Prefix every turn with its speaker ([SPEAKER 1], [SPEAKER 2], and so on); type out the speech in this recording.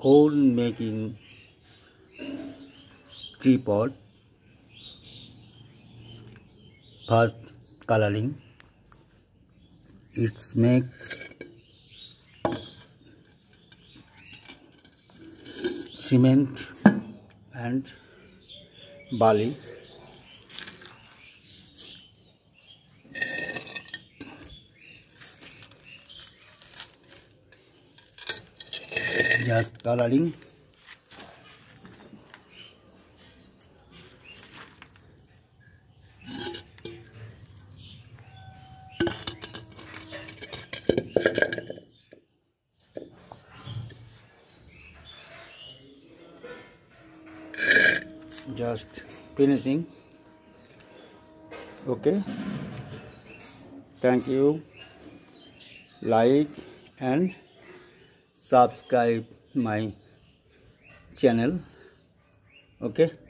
[SPEAKER 1] own making tripod. First coloring. It makes cement and barley. Just coloring. Just finishing. Okay, thank you. Like and subscribe my channel. Okay.